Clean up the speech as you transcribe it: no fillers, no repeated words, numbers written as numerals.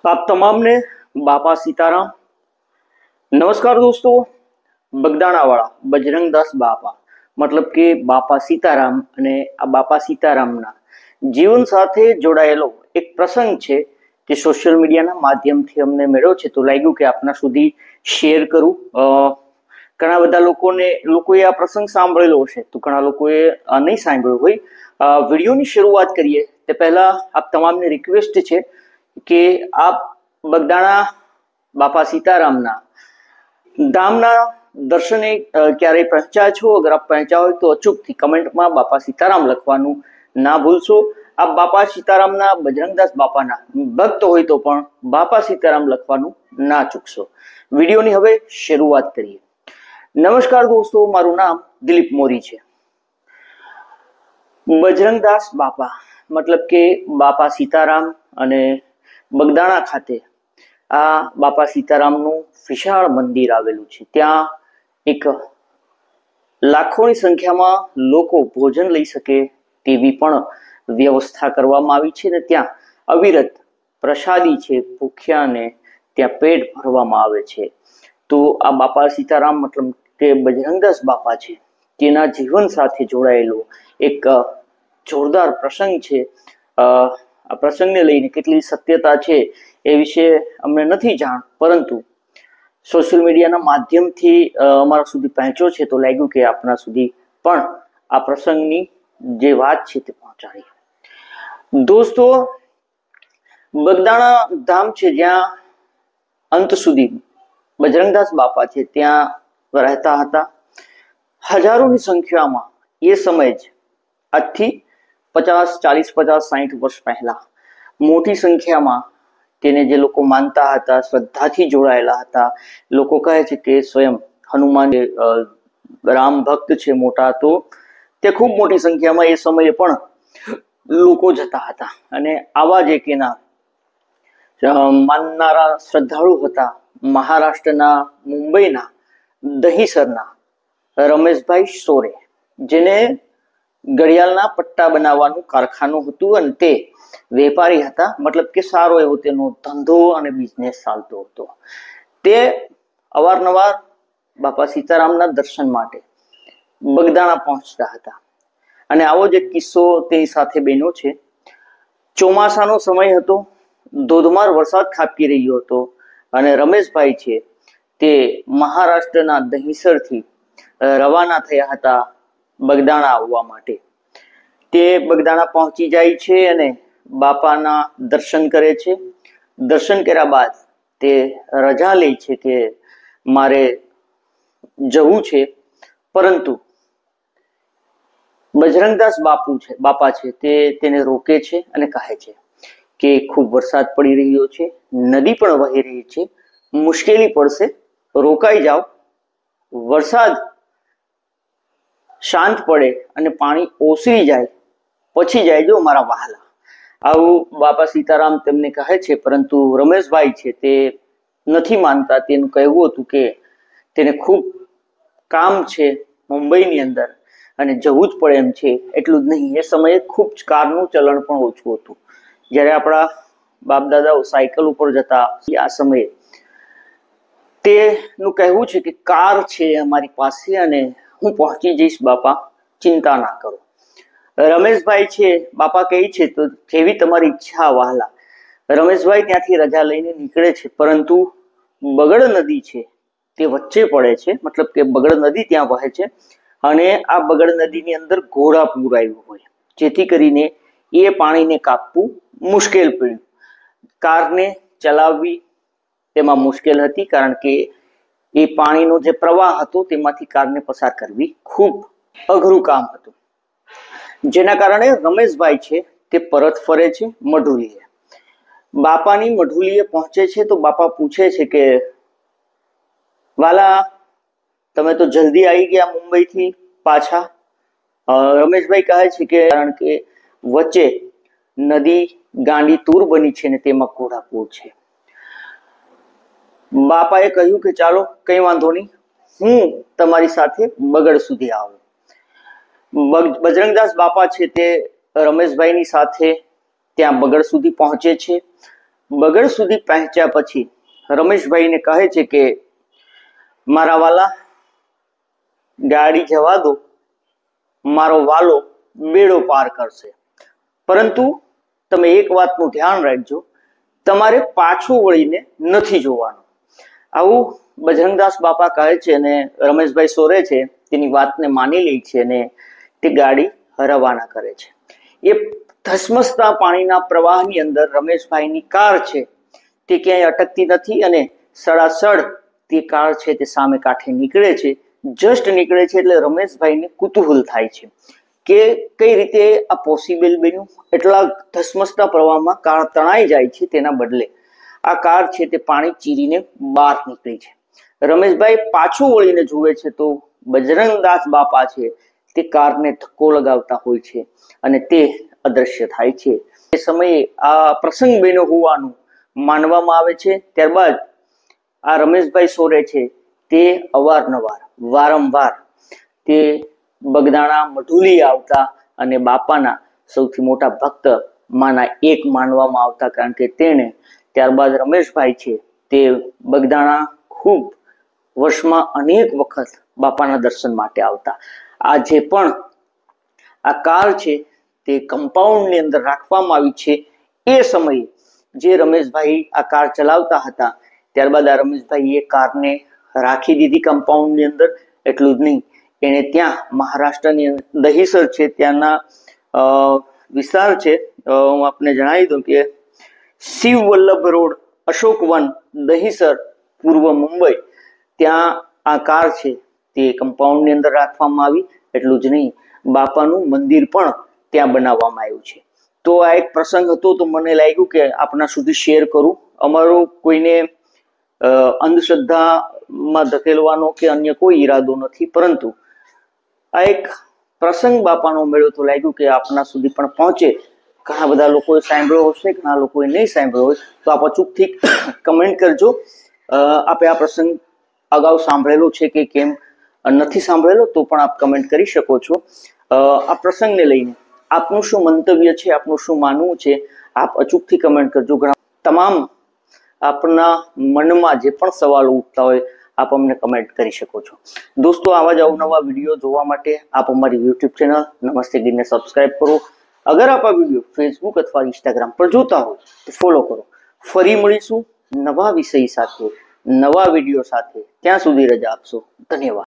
आप तमाम ने बापा सीताराम। नमस्कार दोस्तों। बगदाणा वाला बजरंगदास बापा मतलब કે બાપા સીતારામ અને આ બાપા સીતારામના જીવન સાથે જોડાયેલો એક પ્રસંગ છે જે સોશિયલ મીડિયાના માધ્યમથી અમને મળ્યો છે, તો લાગ્યું કે આપના સુધી શેર કરું। ઘણા બધા લોકોએ આ પ્રસંગ સાંભળેલો હશે, તો ઘણા લોકોએ નહીં સાંભળ્યો હોય। વિડીયોની શરૂઆત કરીએ તે પહેલા આપ તમામને રિક્વેસ્ટ છે કે આપ બગદાણા બાપા સીતારામના ધામના દર્શને ક્યારેય પહોંચ્યા છો? અગર આપ પહોંચ્યા હોય તો અચૂકથી કમેન્ટમાં બાપા સીતારામ લખવાનું ના ભૂલશો। આપ બાપા સીતારામના બજરંગદાસ બાપાના ભક્ત હોય તો પણ બાપા સીતારામ લખવાનું ના ચૂકશો। વિડીયોની હવે શરૂઆત કરીએ। નમસ્કાર દોસ્તો, મારું નામ દિલીપ મોરી છે। બજરંગદાસ બાપા મતલબ કે બાપા સીતારામ અને બગદાણા ખાતે આ બાપા સીતારામનું વિશાળ મંદિર આવેલું છે। ત્યાં એક લાખોની સંખ્યામાં લોકો ભોજન લઈ શકે તેવી પણ વ્યવસ્થા કરવામાં આવી છે, ને ત્યાં અવિરત પ્રસાદી છે, ભૂખ્યાને ત્યાં પેટ ભરવામાં આવે છે। તો આ બાપા સીતારામ મતલબ કે બજરંગદાસ બાપા છે, તેના જીવન સાથે જોડાયેલો એક જોરદાર પ્રસંગ છે। આ પ્રસંગને લઈને કેટલી સત્યતા છે એ વિશે અમને નથી જાણ, પરંતુ સોશિયલ મીડિયાના માધ્યમથી અમારા સુધી પહોંચ્યો છે, તો લાગ્યું કે આપના સુધી પણ આ પ્રસંગની જે વાત છે તે પહોંચાડીએ। દોસ્તો, બગદાણા ધામ છે જ્યાં અંત સુધી બજરંગદાસ બાપા છે ત્યાં રહેતા હતા। હજારોની સંખ્યામાં એ સમયે જ આજથી 40, 50, 60 વર્ષ પહેલા મોટી સંખ્યામાં તેને જે લોકો માનતા હતા, શ્રદ્ધાથી જોડાયેલા હતા, લોકો કહે છે કે સ્વયં હનુમાન રામ ભક્ત છે મોટા, તો તે ખૂબ મોટી સંખ્યામાં એ સમયે પણ લોકો જતા હતા। અને આવા જ એક એના માનનારા શ્રદ્ધાળુ હતા મહારાષ્ટ્રના મુંબઈના દહીસરના રમેશભાઈ સોરે, જેને ઘડિયાળના પટ્ટા બનાવવાનું કારખાનું હતું અને તે વેપારી હતા, મતલબ કે સારો એવો તેનો ધંધો અને બિઝનેસ ચાલતો હતો। તે અવારનવાર બાપા સીતારામના દર્શન માટે બગદાણા પહોંચતા હતા અને આવો જ એક કિસ્સો તેની સાથે બન્યો છે। ચોમાસાનો સમય હતો, ધોધમાર વરસાદ ખાબકી રહ્યો હતો અને રમેશભાઈ છે તે મહારાષ્ટ્રના દહીસરથી રવાના થયા હતા બગદાણા આવવા માટે। તે બગદાણા પહોંચી જાય છે અને બાપાના દર્શન કરે છે। દર્શન કર્યા બાદ તે રજા લે છે કે મારે જવું છે, પરંતુ બજરંગદાસ બાપા છે તે તેને રોકે છે અને કહે છે કે ખૂબ વરસાદ પડી રહ્યો છે, નદી પણ વહી રહી છે, મુશ્કેલી પડશે, રોકાઈ જાઓ, વરસાદ શાંત પડે અને પાણી ઓસરી જાય પછી જાય જો મારા વહાલા। આવું બાપા સીતારામ તેમને કહે છે, પરંતુ રમેશભાઈ છે તે નથી માનતા। તેનું કહેવું હતું કે તેને ખૂબ કામ છે મુંબઈની અંદર અને જવું જ પડે એમ છે। એટલું જ નહીં, એ સમયે ખૂબ જ કારનું ચલણ પણ ઓછું હતું। જ્યારે આપણા બાપ દાદાઓ સાયકલ ઉપર જતા, આ સમયે તેનું કહેવું છે કે કાર છે અમારી પાસે અને હું પહોંચી જઈશ બાપા, ચિંતા ના કરો। રમેશભાઈ છે, બાપા કહે છે તો જેવી તમારી ઈચ્છા વહાલા। રમેશભાઈ ત્યાંથી રજા લઈને નીકળે છે, પરંતુ બગડ નદી છે તે વચ્ચે પડે છે, મતલબ કે બગડ નદી ત્યાં વહે છે અને આ બગડ નદીની અંદર ઘોડાપૂર આવ્યું હોય, જેથી કરીને એ પાણીને કાપવું મુશ્કેલ પડ્યું। કારને ચલાવવી તેમાં મુશ્કેલ હતી, કારણ કે એ પાણીનો જે પ્રવાહ હતો તેમાંથી કારને પસાર કરવી ખૂબ અઘરું કામ હતું। જેના કારણે રમેશભાઈ છે તે પરત ફરે છે મઢુલીએ। બાપાની મઢુલીએ પહોંચે છે તો બાપા પૂછે છે કે વાલા, તમે તો જલ્દી આવી ગયા મુંબઈથી પાછા? રમેશભાઈ કહે છે કે કારણ કે વચ્ચે નદી ગાંડી તૂર બની છે ને તેમાં ઘોડાપૂર છે। બાપાએ કહ્યું કે ચાલો કઈ વાંધો નહીં, હું તમારી સાથે બગડ સુધી આવું। બજરંગદાસ બાપા છે તે રમેશભાઈની સાથે ત્યાં બગડ સુધી પહોંચે છે। બગડ સુધી પહોંચ્યા પછી રમેશભાઈને કહે છે કે મારા વાલા ગાડી જવા દો, મારો વાલો બેડો પાર કરશે, પરંતુ તમે એક વાતનું ધ્યાન રાખજો, તમારે પાછું વળીને નથી જોવાનું. આવું બજરંગદાસ બાપા કહે છે અને રમેશભાઈ સોરે છે તેની વાતને માની લે છે અને તે ગાડી રવાના કરે છે. એ ધસમસતા પાણીના પ્રવાહની અંદર રમેશભાઈની કાર છે તે ક્યાંય અટકતી નથી અને સડાસડ તે કાર છે તે સામે કાંઠે નીકળે છે. જસ્ટ નીકળે છે એટલે રમેશભાઈને કુતૂહલ થાય છે કે કઈ રીતે આ પોસિબલ બન્યું. એટલા ધસમસતા પ્રવાહમાં કાર તણાઈ જાય છે, તેના બદલે આ કાર છે તે પાણી ચીરીને બહાર નીકળી છે. રમેશભાઈ પાછું વળીને જુએ છે તો બજરંગદાસ બાપા છે તે કારને ધક્કો લગાવતા હોય છે અને તે અદ્રશ્ય થાય છે. એ સમયે આ પ્રસંગ બન્યો હોવાનું માનવામાં આવે છે. ત્યારબાદ આ રમેશભાઈ સોરે છે તે વારંવાર તે બગદાણા મઢુલી આવતા અને બાપાના સૌથી મોટા ભક્ત માના એક માનવામાં આવતા, કારણ કે તેણે ત્યારબાદ રમેશભાઈ છે તે બગદાણા ખૂબ વર્ષમાં અનેક વખત બાપાના દર્શન માટે આવતા. આજે પણ આ કાર છે તે કમ્પાઉન્ડની અંદર રાખવામાં આવી છે. એ સમયે જે રમેશભાઈ આ કાર ચલાવતા હતા ત્યારબાદ આ રમેશભાઈ એ કારને રાખી દીધી કમ્પાઉન્ડની અંદર. એટલું જ નહીં, એને ત્યાં મહારાષ્ટ્રની દહીસર છે ત્યાંના વિસ્તાર છે, હું આપને જણાવી દઉં કે શિવ વલ્લભ રોડ, અશોક વન, દહીસર, પૂર્વ મુંબઈ, ત્યાં આ કાર છે તે કમ્પાઉન્ડની અંદર રાખવામાં આવી. એટલું જ નહીં, બાપાનું મંદિર પણ ત્યાં બનાવવામાં આવ્યું છે. તો આ એક પ્રસંગ હતો, તો મને લાગ્યું કે આપના સુધી શેર કરું. અમારો કોઈને અંધશ્રદ્ધામાં ધકેલવાનો કે અન્ય કોઈ ઈરાદો નથી, પરંતુ આ એક પ્રસંગ બાપાનો મળ્યો તો લાગ્યું કે આપના સુધી પણ પહોંચે. ઘણા બધા લોકોએ સાંભળ્યો હશે, ઘણા લોકોએ નહીં સાંભળ્યો હોય, તો આપ અચૂકથી કમેન્ટ કરજો. આપે આ પ્રસંગ અગાઉ સાંભળેલો છે કે કેમ, નથી સાંભળેલો તો પણ આપ કમેન્ટ કરી શકો છો. આ પ્રસંગને લઈને આપનું શું મંતવ્ય છે, આપનું શું માનવું છે, આપ અચૂકથી કમેન્ટ કરજો. ઘણા તમામ આપના મનમાં જે પણ સવાલો ઉઠતા હોય આપ અમને કમેન્ટ કરી શકો છો. દોસ્તો, આવા જ અવનવા વિડીયો જોવા માટે આપ અમારી યુટ્યુબ ચેનલ નમસ્તે ગીરને સબસ્ક્રાઇબ કરો. અગર આપ આ વિડીયો ફેસબુક અથવા ઇન્સ્ટાગ્રામ પર જોતા હોય તો ફોલો કરો. ફરી મળીશું નવા વિષય સાથે, નવા વિડીયો સાથે. ત્યાં સુધી રજા આપશો. ધન્યવાદ.